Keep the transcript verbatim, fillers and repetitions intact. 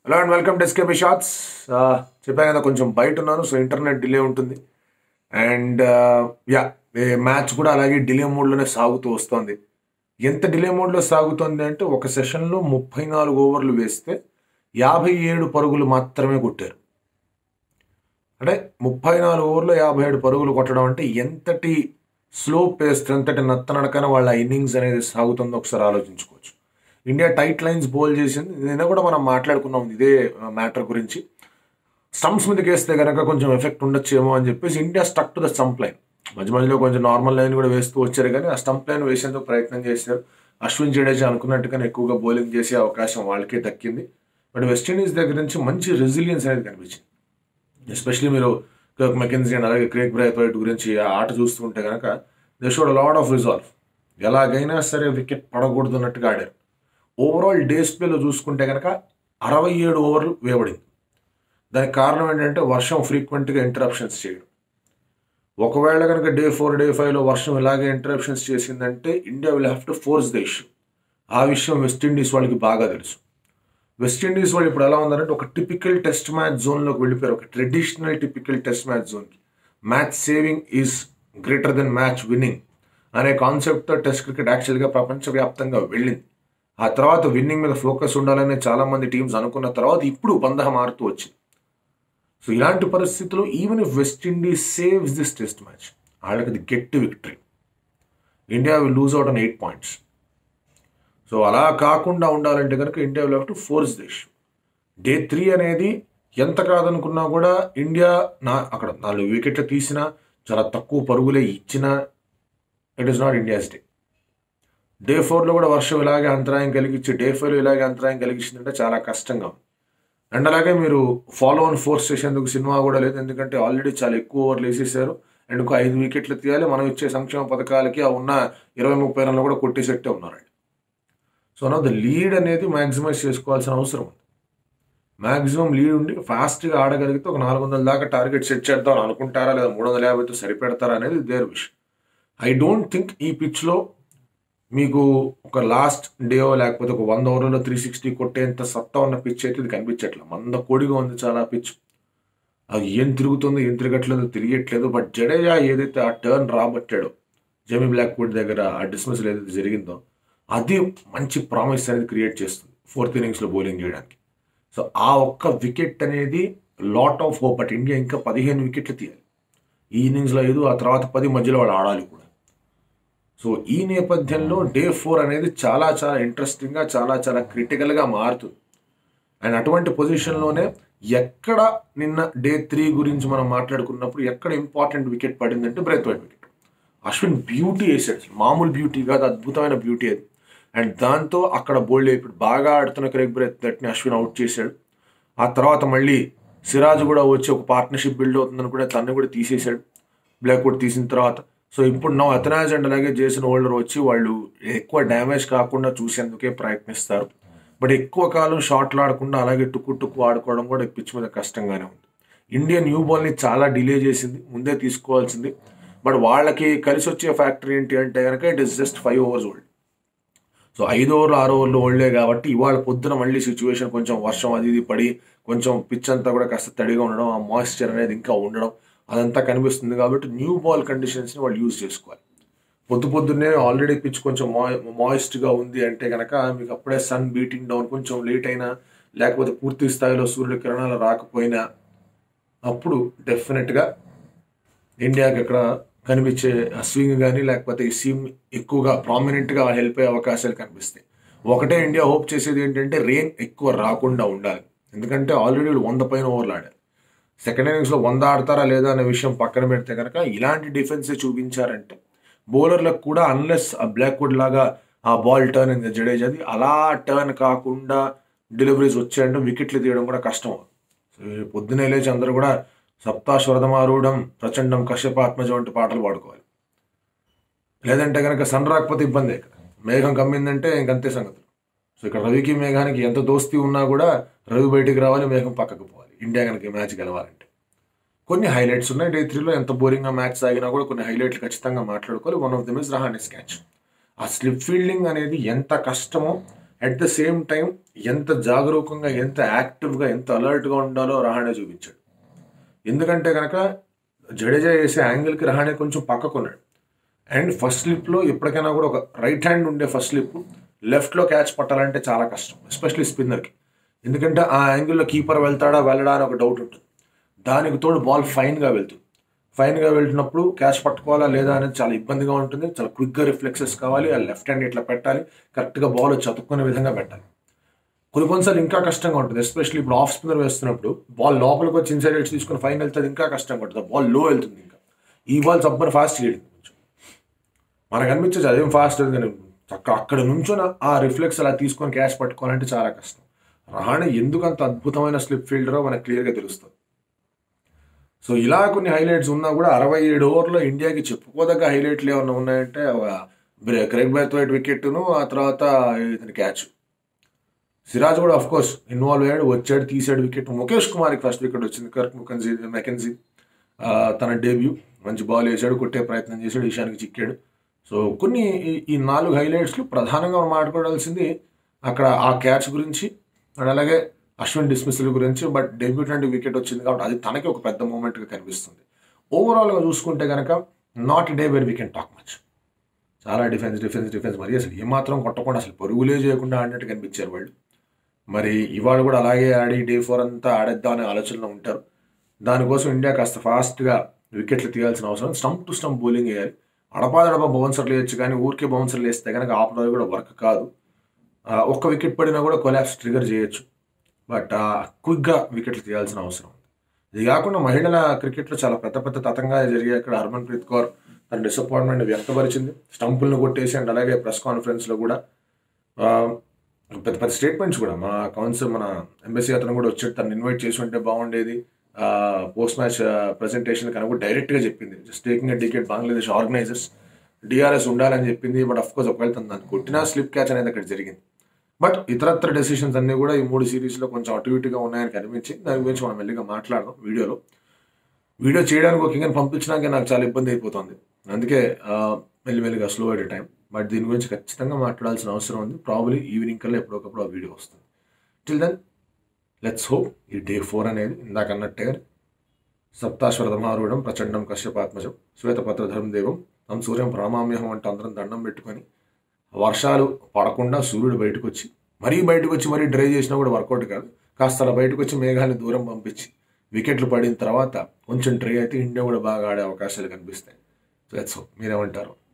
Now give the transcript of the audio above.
Hello and welcome to S K B Shots. చెప్పాను కదా కొంచెం బయట ఉన్నాను, సో ఇంటర్నెట్ డిలే ఉంటుంది. అండ్ యా మ్యాచ్ కూడా అలాగే డిలే మోడ్లోనే సాగుతూ వస్తుంది. ఎంత డిలే మోడ్లో సాగుతుంది అంటే ఒక సెషన్లో ముప్పై నాలుగు ఓవర్లు వేస్తే యాభై ఏడు పరుగులు మాత్రమే కొట్టారు. అంటే ముప్పై నాలుగు ఓవర్లో యాభై ఏడు పరుగులు కొట్టడం అంటే ఎంతటి స్లో పేస్, ఎంతటి నత్తనడకన వాళ్ళ ఇన్నింగ్స్ అనేది సాగుతుందో ఒకసారి ఆలోచించుకోవచ్చు. ఇండియా టైట్ లైన్స్ బౌల్ చేసింది. నిన్న కూడా మనం మాట్లాడుకున్నాం ఇదే మ్యాటర్ గురించి. స్టంప్స్ మీదకి వేస్తే కనుక కొంచెం ఎఫెక్ట్ ఉండొచ్చేమో అని చెప్పేసి India stuck to the stump line. మధ్య మధ్యలో కొంచెం నార్మల్ లైన్ కూడా వేస్తూ వచ్చారు, కానీ ఆ స్టంప్ లైన్ వేసేందుకు ప్రయత్నం చేశారు. అశ్విన్ జడేజా అనుకున్నట్టుగానే ఎక్కువగా బౌలింగ్ చేసే అవకాశం వాళ్ళకే దక్కింది. బట్ వెస్టిండీస్ దగ్గర నుంచి మంచి రెసిలియన్స్ అనేది కనిపించింది. ఎస్పెషలీ మీరు మెకెన్జీ అండ్ అలాగే క్రేగ్ బ్రైత్వైట్ గురించి ఆ ఆట చూస్తుంటే కనుక they showed lot of resolve. ఎలాగైనా సరే వికెట్ పడకూడదు అన్నట్టుగా ఆడారు. ఓవరాల్ డేస్ ప్లేలో చూసుకుంటే కనుక అరవై ఏడు ఓవర్లు వేయబడింది. దానికి కారణం ఏంటంటే వర్షం ఫ్రీక్వెంట్గా ఇంటరప్షన్స్ చేయడం. ఒకవేళ కనుక డే ఫోర్ డే ఫైవ్లో వర్షం ఇలాగే ఇంటరప్షన్స్ చేసిందంటే India will have to force the issue. ఆ విషయం వెస్టిండీస్ వాళ్ళకి బాగా తెలుసు. వెస్టిండీస్ వాళ్ళు ఇప్పుడు ఎలా ఉందంటే ఒక టిపికల్ టెస్ట్ మ్యాచ్ జోన్లోకి వెళ్ళిపోయారు, ఒక ట్రెడిషనల్ టిపికల్ టెస్ట్ మ్యాచ్ జోన్కి. Match saving is greater than match winning అనే కాన్సెప్ట్తో టెస్ట్ క్రికెట్ యాక్చువల్గా ప్రపంచవ్యాప్తంగా వెళ్ళింది. ఆ తర్వాత విన్నింగ్ మీద ఫోకస్ ఉండాలని చాలామంది టీమ్స్ అనుకున్న తర్వాత ఇప్పుడు పందహ మారుతూ వచ్చింది. సో ఇలాంటి పరిస్థితుల్లో even if West Indies saves this test match, వాళ్ళకి అది get victory. India will lose out on eight points. So అలా కాకుండా ఉండాలంటే కనుక India will have to force this. Day three అనేది ఎంత కాదనుకున్నా కూడా ఇండియా నా అక్కడ నాలుగు వికెట్లు తీసినా, చాలా తక్కువ పరుగులే ఇచ్చినా, it is not India's day. Day ఫోర్లో కూడా వర్షం ఇలాగే అంతరాయం కలిగించి డే ఫైవ్లో ఇలాగే అంతరాయం కలిగించిందంటే చాలా కష్టంగా ఉంది. అండ్ అలాగే మీరు ఫాలో ఆన్ ఫోర్స్ చేసేందుకు సినిమా కూడా లేదు, ఎందుకంటే ఆల్రెడీ చాలా ఎక్కువ ఓవర్లు వేసేసారు. అండ్ ఒక ఐదు వికెట్లు తీయాలి. మనం ఇచ్చే సంక్షేమ పథకాలకి ఆ ఉన్న ఇరవై ముప్పై రన్లు కూడా కొట్టేసెట్టే ఉన్నారండి. సో నా ద లీడ్ అనేది మ్యాక్సిమైజ్ చేసుకోవాల్సిన అవసరం ఉంది. మ్యాక్సిమం లీడ్ ఉండి ఫాస్ట్గా ఆడగలిగితే ఒక నాలుగు వందల దాకా టార్గెట్ సెట్ చేద్దాం అని అనుకుంటారా, లేదా మూడు వందల యాభైతో సరిపెడతారా అనేది దేర్ విషయం. ఐ డోంట్ థింక్ ఈ పిచ్లో మీకు ఒక లాస్ట్ డేో లేకపోతే ఒక వంద ఓవర్లలో త్రీ సిక్స్టీ కొట్టేంత సత్తా ఉన్న పిచ్ అయితే ఇది కనిపించట్లేదు. మంద కోడిగా ఉంది చాలా పిచ్. అది ఏం తిరుగుతుందో ఏం తిరగట్లేదో తెలియట్లేదు. బట్ జడేజా ఏదైతే ఆ టర్న్ రాబట్టాడో జమీ బ్లాక్వుడ్ దగ్గర, ఆ డిస్మిసల్ ఏదైతే జరిగిందో అది మంచి ప్రామిస్ అనేది క్రియేట్ చేస్తుంది ఫోర్త్ ఇన్నింగ్స్లో బౌలింగ్ చేయడానికి. సో ఆ ఒక్క వికెట్ అనేది lot of hope. But India ఇంకా పదిహేను వికెట్లు తీయాలి. ఈ ఇన్నింగ్స్లో ఐదు, ఆ తర్వాత పది మధ్యలో వాళ్ళు ఆడాలి కూడా. సో ఈ నేపథ్యంలో డే ఫోర్ అనేది చాలా చాలా ఇంట్రెస్టింగ్గా, చాలా చాలా క్రిటికల్గా మారుతుంది. అండ్ అటువంటి పొజిషన్లోనే ఎక్కడ నిన్న డే త్రీ గురించి మనం మాట్లాడుకున్నప్పుడు ఎక్కడ ఇంపార్టెంట్ వికెట్ పడిందంటే బ్రైత్వైట్ వికెట్. అశ్విన్ బ్యూటీ వేసాడు, మామూలు బ్యూటీ కాదు, అద్భుతమైన బ్యూటీ అది. అండ్ దాంతో అక్కడ బౌల్డ్ అయిపోయి బాగా ఆడుతున్న క్రేగ్ బ్రైత్వైట్ని అశ్విన్ అవుట్ చేశాడు. ఆ తర్వాత మళ్ళీ సిరాజ్ కూడా వచ్చి ఒక పార్ట్నర్షిప్ బిల్డ్ అవుతుందని కూడా తను కూడా తీసేశాడు బ్లాక్వుడ్ తీసిన తర్వాత. సో ఇప్పుడు నా అతనాజ్ అండ్ అలాగే జేసన్ హోల్డర్ వచ్చి వాళ్ళు ఎక్కువ డ్యామేజ్ కాకుండా చూసేందుకే ప్రయత్నిస్తారు. బట్ ఎక్కువ కాలం షాట్లు ఆడకుండా అలాగే టుక్కు టుక్కు ఆడుకోవడం కూడా పిచ్ మీద కష్టంగానే ఉంది. ఇండియా న్యూ బాల్ని చాలా డిలే చేసింది, ముందే తీసుకోవాల్సింది. బట్ వాళ్ళకి కలిసి వచ్చే ఫ్యాక్టర్ ఏంటి అంటే కనుక it is just five overs old. So ఐదు ఓవర్లు ఆరు ఓవర్లు ఓల్డే కాబట్టి ఇవాళ పొద్దున మళ్ళీ సిచ్యువేషన్ కొంచెం వర్షం అది ఇది పడి కొంచెం పిచ్ అంతా కూడా కాస్త తడిగా ఉండడం, ఆ మాయిశ్చర్ అనేది ఇంకా ఉండడం అదంతా కనిపిస్తుంది. కాబట్టి న్యూ బాల్ కండిషన్స్ని వాళ్ళు యూజ్ చేసుకోవాలి. పొద్దు పొద్దున్నే ఆల్రెడీ పిచ్ కొంచెం మాయ్ మాయిస్ట్గా ఉంది అంటే కనుక మీకు అప్పుడే సన్ బీటింగ్ డౌన్ కొంచెం లేట్ అయినా, లేకపోతే పూర్తి స్థాయిలో సూర్యుడి కిరణాలు రాకపోయినా, అప్పుడు డెఫినెట్గా ఇండియాకి ఇక్కడ కనిపించే స్వింగ్ కానీ లేకపోతే ఈ సీమ్ ఎక్కువగా ప్రామినెంట్గా హెల్ప్ అయ్యే అవకాశాలు కనిపిస్తాయి. ఒకటే ఇండియా హోప్ చేసేది ఏంటంటే రెయిన్ ఎక్కువ రాకుండా ఉండాలి. ఎందుకంటే ఆల్రెడీ వీళ్ళు వంద పైన ఓవర్లు ఆడారు. సెకండ్ ఇన్నింగ్స్లో వంద ఆడతారా లేదా అనే విషయం పక్కన పెడితే కనుక ఇలాంటి డిఫెన్సే చూపించారంటే బౌలర్లకు కూడా అన్లెస్ ఆ బ్లాక్వుడ్ లాగా ఆ బాల్ టర్న్ అయింది జడేజాది, అలా టర్న్ కాకుండా డెలివరీస్ వచ్చాయంటే వికెట్లు తీయడం కూడా కష్టం. పొద్దునే లేచి అందరూ కూడా సప్తాశ్వరదమారూఢం ప్రచండం కశ్యపాత్మజం వంటి పాటలు పాడుకోవాలి. లేదంటే కనుక సన్ రాకపోతే ఇబ్బంది. ఇక్కడ మేఘం కమ్మిందంటే ఇంకంతే సంగతులు. సో ఇక్కడ రవికి మేఘానికి ఎంత దోస్తీ ఉన్నా కూడా రవి బయటికి రావాలి, మేఘం పక్కకు పోవాలి ఇండియా కనుక మ్యాచ్ గెలవాలంటే. కొన్ని హైలైట్స్ ఉన్నాయి డే త్రీలో. ఎంత బోరింగ్గా మ్యాచ్ సాగినా కూడా కొన్ని హైలైట్లు ఖచ్చితంగా మాట్లాడుకోవాలి. One of them is Rahane's catch. ఆ స్లిప్ ఫీల్డింగ్ అనేది ఎంత కష్టమో అట్ ద సేమ్ టైం ఎంత జాగరూకంగా, ఎంత యాక్టివ్గా, ఎంత అలర్ట్గా ఉండాలో రహానే చూపించాడు. ఎందుకంటే కనుక జడేజా వేసే యాంగిల్కి రహానే కొంచెం పక్కకున్నాడు. అండ్ ఫస్ట్ స్లిప్లో ఎప్పటికైనా కూడా ఒక రైట్ హ్యాండ్ ఉండే ఫస్ట్ స్లిప్ లెఫ్ట్లో క్యాచ్ పట్టాలంటే చాలా కష్టం, ఎస్పెషలీ స్పిన్నర్కి. ఎందుకంటే ఆ యాంగిల్లో కీపర్ వెళ్తాడా వెళ్ళడా అని ఒక డౌట్ ఉంటుంది. దానికి తోడు బాల్ ఫైన్గా వెళ్తుంది. ఫైన్గా వెళ్తున్నప్పుడు క్యాచ్ పట్టుకోవాలా లేదా అనేది చాలా ఇబ్బందిగా ఉంటుంది. చాలా క్విక్గా రిఫ్లెక్సెస్ కావాలి. ఆ లెఫ్ట్ హ్యాండ్ ఇట్లా పెట్టాలి, కరెక్ట్గా బాల్ చతుక్కునే విధంగా పెట్టాలి. కొన్ని కొన్నిసార్లు ఇంకా కష్టంగా ఉంటుంది, ఎస్పెషల్లీ ఇప్పుడు ఆఫ్ స్పిన్నర్ వేస్తున్నప్పుడు బాల్ లోపలికి వచ్చి ఇన్సైడ్ ఎడ్జ్ తీసుకుని ఫైన్ వెళ్తుంది, ఇంకా కష్టంగా ఉంటుంది. బాల్ లో వెళ్తుంది. ఇంకా ఈ బాల్ సబ్బర్ ఫాస్ట్ చేయడం కొంచెం మనకు అనిపించచ్చు అదేం ఫాస్ట్ కానీ అక్కడ అక్కడ నుంచొని ఆ రిఫ్లెక్స్ అలా తీసుకొని క్యాచ్ పట్టుకోవాలంటే చాలా కష్టం. రహానే ఎందుకు అంత అద్భుతమైన స్లిప్ ఫీల్డరో మనకు క్లియర్గా తెలుస్తుంది. సో ఇలా కొన్ని హైలైట్స్ ఉన్నా కూడా అరవై ఏడు ఓవర్లో ఇండియాకి చెప్పుకోదగ్గ హైలైట్లు ఏమన్నా ఉన్నాయంటే క్రెగ్ బ్రైత్వైట్ వికెట్ను, ఆ తర్వాత ఇతని క్యాచ్. సిరాజ్ కూడా అఫ్ కోర్స్ ఇన్వాల్వ్ అయ్యాడు, వచ్చాడు, తీసాడు వికెట్. ముఖేష్ కుమార్కి ఫస్ట్ వికెట్ వచ్చింది. కర్క్ ముఖన్జీ మెకెన్జీ తన డెబ్యూ మంచి బాల్ వేసాడు, కొట్టే ప్రయత్నం చేశాడు, ఈశానికి చిక్కాడు. సో కొన్ని ఈ నాలుగు హైలైట్స్లు ప్రధానంగా మనం మాట్లాడాల్సింది అక్కడ ఆ క్యాచ్ గురించి అండ్ అలాగే అశ్విన్ డిస్మిస్ల గురించి. బట్ డెబ్యూటెంట్ వికెట్ వచ్చింది కాబట్టి అది తనకి ఒక పెద్ద మూమెంట్గా కనిపిస్తుంది. ఓవరాల్గా చూసుకుంటే కనుక not day where we can talk much. చాలా డిఫెన్స్ డిఫెన్స్ డిఫెన్స్ మరి అసలు ఏమాత్రం కొట్టకుండా అసలు పరుగులే చేయకుండా ఆడినట్టు కనిపించారు వాళ్ళు. మరి ఇవాళ కూడా అలాగే ఆడి డే ఫోర్ అంతా ఆడేద్దాం అనే ఆలోచనలో ఉంటారు. దానికోసం ఇండియా కాస్త ఫాస్ట్గా వికెట్లు తీయాల్సిన అవసరం. స్టంప్ టు స్టంప్ బౌలింగ్ వేయాలి. అడపాదడపా బౌన్సర్లు వేయచ్చు, కానీ ఊరికే బౌన్సర్లు వేస్తే కనుక ఆపడానికి కూడా వర్క్ కాదు. ఒక్క వికెట్ పడినా కూడా కొలాప్స్ ట్రిగర్ చేయొచ్చు. బట్ క్విక్గా వికెట్లు తీయాల్సిన అవసరం ఉంది. ఇది కాకుండా మహిళల క్రికెట్లో చాలా పెద్ద పెద్ద తతంగా జరిగాయి. అక్కడ హర్మన్ ప్రీత్ కౌర్ తన డిసప్పాయింట్మెంట్ వ్యక్తపరిచింది, స్టంపులను కొట్టేసి. అండ్ అలాగే ప్రెస్ కాన్ఫరెన్స్లో కూడా పెద్ద పెద్ద స్టేట్మెంట్స్ కూడా. మా కౌన్సిల్ మన ఎంబసీ అతను కూడా వచ్చి తను ఇన్వైట్ చేసి ఉంటే బాగుండేది పోస్ట్ మ్యాచ్ ప్రెజెంటేషన్ కనుక డైరెక్ట్గా చెప్పింది. Just taking a ticket Bangladesh organisers DRS ఉండాలని చెప్పింది. బట్ అఫ్ కోర్స్ ఒకవేళ తను దాన్ని కొట్టినా స్లిప్ క్యాచ్ అనేది అక్కడ జరిగింది. బట్ ఇతరత్ర డెసిషన్స్ అన్నీ కూడా ఈ మూడు సిరీస్లో కొంచెం అటు ఇటుగా ఉన్నాయని కనిపించి దాని గురించి మనం మెల్లిగా మాట్లాడదాం వీడియోలో. వీడియో చేయడానికి ఒక ఇంకని పంపించినాకే నాకు చాలా ఇబ్బంది అయిపోతుంది. అందుకే మెల్లిమెల్లిగా స్లో ఎట్ టైం. బట్ దీని గురించి ఖచ్చితంగా మాట్లాడాల్సిన అవసరం ఉంది. ప్రాబ్లీ ఈవినింగ్ కల్లా ఎప్పుడొకప్పుడు ఆ వీడియో వస్తుంది. టిల్ దెన్ లెట్స్ హోప్ ఈ డే ఫోర్ అనేది ఇందాక అన్నట్టుగా సప్తాశ్వరధమారూఢం ప్రచండం కశ్యపాత్మజం శ్వేతపత్ర ధర్మదేవం తం సూర్యం ప్రామామ్యహం అంటే అందరం దండం పెట్టుకొని వర్షాలు పడకుండా సూర్యుడు బయటకు వచ్చి మరీ బయటకు వచ్చి మరీ డ్రై చేసినా కూడా వర్కౌట్ కాదు. కాస్త అలా బయటకు వచ్చి మేఘాన్ని దూరం పంపించి వికెట్లు పడిన తర్వాత కొంచెం డ్రై అయితే ఇండియా కూడా బాగా ఆడే అవకాశాలు కనిపిస్తాయి. So let's hope. మీరేమంటారు?